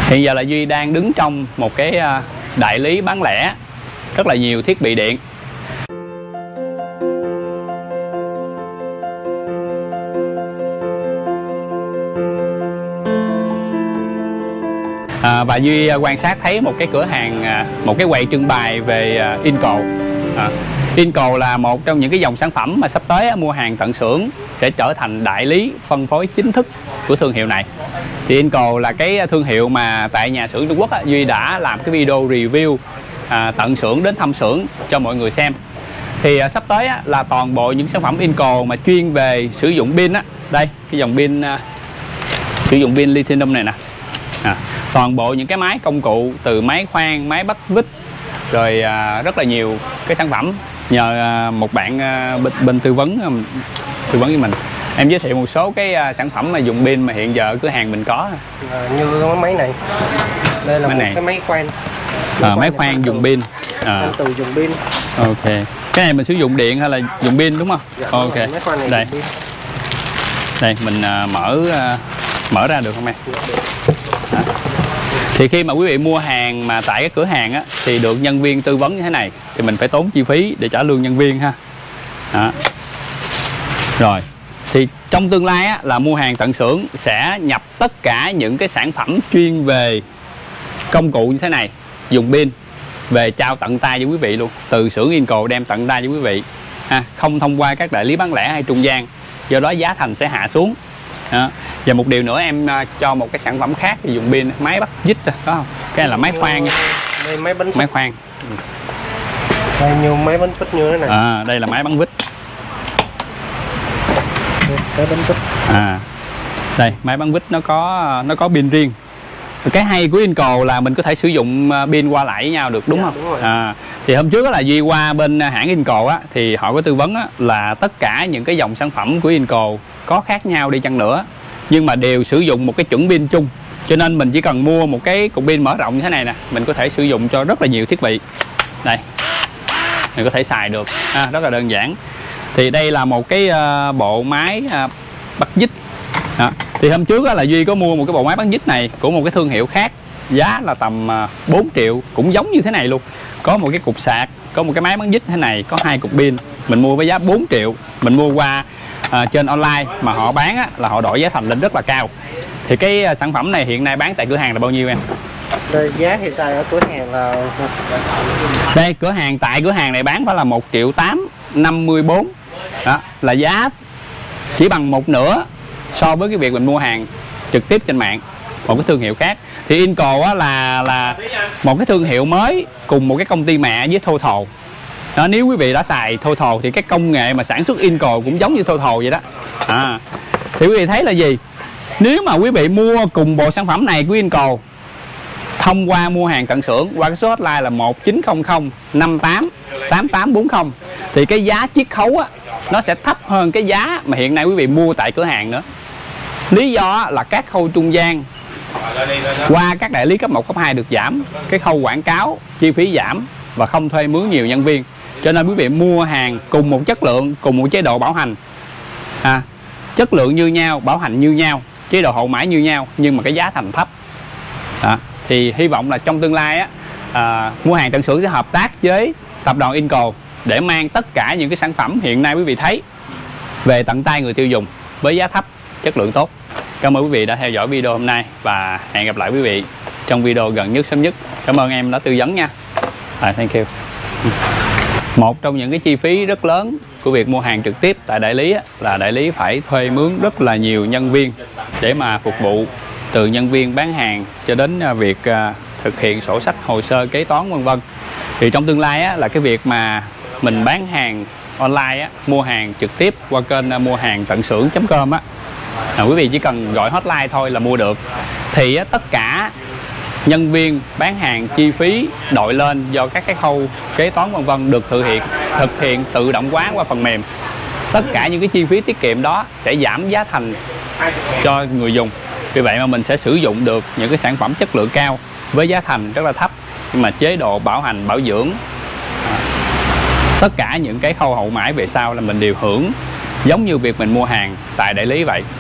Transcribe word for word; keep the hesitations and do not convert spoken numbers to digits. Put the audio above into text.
Hiện giờ là Duy đang đứng trong một cái đại lý bán lẻ rất là nhiều thiết bị điện. À, và Duy quan sát thấy một cái cửa hàng, một cái quầy trưng bày về Inco. À, Inco là một trong những cái dòng sản phẩm mà sắp tới mua hàng tận xưởng sẽ trở thành đại lý phân phối chính thức của thương hiệu này. Thì Inco là cái thương hiệu mà tại nhà xưởng Trung Quốc á, Duy đã làm cái video review à, tận xưởng đến thăm xưởng cho mọi người xem. Thì à, sắp tới á, là toàn bộ những sản phẩm Inco mà chuyên về sử dụng pin á, đây cái dòng pin à, sử dụng pin lithium này nè. À, toàn bộ những cái máy công cụ từ máy khoan, máy bắt vít rồi à, rất là nhiều cái sản phẩm. Nhờ à, một bạn à, bên, bên tư vấn à, tư vấn với mình, em giới thiệu một số cái à, sản phẩm mà dùng pin mà hiện giờ ở cửa hàng mình có. À, như cái máy này, đây là máy một này. Cái máy khoan, máy, à, máy khoan dùng pin. À. Từ dùng pin. Ok. Cái này mình sử dụng điện hay là dùng pin đúng không? Dạ, ok. Máy khoan này đây, đây mình à, mở à, mở ra được không em? Dạ, thì khi mà quý vị mua hàng mà tại cái cửa hàng á, thì được nhân viên tư vấn như thế này thì mình phải tốn chi phí để trả lương nhân viên ha. Đó. Rồi thì trong tương lai á, là mua hàng tận xưởng sẽ nhập tất cả những cái sản phẩm chuyên về công cụ như thế này dùng pin về trao tận tay cho quý vị luôn, từ xưởng Inco đem tận tay cho quý vị ha, không thông qua các đại lý bán lẻ hay trung gian, do đó giá thành sẽ hạ xuống. Đó. Và một điều nữa em uh, cho một cái sản phẩm khác thì dùng pin, máy bắt vít đó không? Cái này là máy khoan nha. Đây máy bắn máy khoan. Đây như máy bắn vít như thế này. À, đây là máy bắn vít. Máy bắn vít. À, đây máy bắn vít nó có nó có pin riêng. Cái hay của Inco là mình có thể sử dụng pin qua lại với nhau được đúng dạ, không? Đúng rồi. À, thì hôm trước là Duy qua bên hãng Inco á, thì họ có tư vấn á, là tất cả những cái dòng sản phẩm của Inco có khác nhau đi chăng nữa nhưng mà đều sử dụng một cái chuẩn pin chung, cho nên mình chỉ cần mua một cái cục pin mở rộng như thế này nè, mình có thể sử dụng cho rất là nhiều thiết bị. Đây, mình có thể xài được, à, rất là đơn giản. Thì đây là một cái uh, bộ máy uh, bắt vít. Đó. Thì hôm trước là Duy có mua một cái bộ máy bán vít này của một cái thương hiệu khác, giá là tầm bốn triệu, cũng giống như thế này luôn, có một cái cục sạc, có một cái máy bán vít thế này, có hai cục pin. Mình mua với giá bốn triệu, mình mua qua à, trên online mà họ bán á, là họ đổi giá thành lên rất là cao. Thì cái à, sản phẩm này hiện nay bán tại cửa hàng là bao nhiêu em? Đây, giá hiện tại ở cửa hàng là đây, cửa hàng tại cửa hàng này bán phải là một triệu tám năm mươi bốn. Đó, là giá chỉ bằng một nửa so với cái việc mình mua hàng trực tiếp trên mạng một cái thương hiệu khác. Thì Inco á, là là một cái thương hiệu mới cùng một cái công ty mẹ với Total. Đó, nếu quý vị đã xài Total thì cái công nghệ mà sản xuất Inco cũng giống như Total vậy đó. À, thì quý vị thấy là gì? Nếu mà quý vị mua cùng bộ sản phẩm này của Inco thông qua mua hàng tận xưởng qua cái số hotline là một chín không không năm tám tám tám bốn không thì cái giá chiết khấu á, nó sẽ thấp hơn cái giá mà hiện nay quý vị mua tại cửa hàng nữa. Lý do là các khâu trung gian qua các đại lý cấp một, cấp hai được giảm, cái khâu quảng cáo, chi phí giảm và không thuê mướn nhiều nhân viên. Cho nên quý vị mua hàng cùng một chất lượng, cùng một chế độ bảo hành, à, chất lượng như nhau, bảo hành như nhau, chế độ hậu mãi như nhau, nhưng mà cái giá thành thấp. Đó. Thì hy vọng là trong tương lai á, à, mua hàng tận xưởng sẽ hợp tác với tập đoàn Inco để mang tất cả những cái sản phẩm hiện nay quý vị thấy về tận tay người tiêu dùng với giá thấp, chất lượng tốt. Cảm ơn quý vị đã theo dõi video hôm nay và hẹn gặp lại quý vị trong video gần nhất sớm nhất. Cảm ơn em đã tư vấn nha. À, thank you. Một trong những cái chi phí rất lớn của việc mua hàng trực tiếp tại đại lý á, là đại lý phải thuê mướn rất là nhiều nhân viên để mà phục vụ, từ nhân viên bán hàng cho đến việc uh, thực hiện sổ sách, hồ sơ, kế toán vân vân. Thì trong tương lai á, là cái việc mà mình bán hàng online á, mua hàng trực tiếp qua kênh uh, mua hàng tận xưởng chấm com á, à, quý vị chỉ cần gọi hotline thôi là mua được. Thì á, tất cả nhân viên bán hàng, chi phí đội lên do các cái khâu kế toán vân vân được thực hiện thực hiện tự động hóa qua phần mềm. Tất cả những cái chi phí tiết kiệm đó sẽ giảm giá thành cho người dùng. Vì vậy mà mình sẽ sử dụng được những cái sản phẩm chất lượng cao với giá thành rất là thấp, nhưng mà chế độ bảo hành, bảo dưỡng, tất cả những cái khâu hậu mãi về sau là mình đều hưởng giống như việc mình mua hàng tại đại lý vậy.